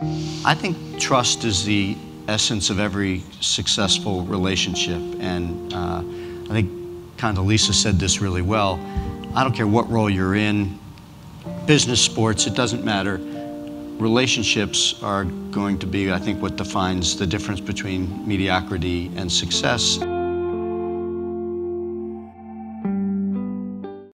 I think trust is the essence of every successful relationship, and I think Lisa said this really well. I don't care what role you're in, business, sports, it doesn't matter. Relationships are going to be, I think, what defines the difference between mediocrity and success.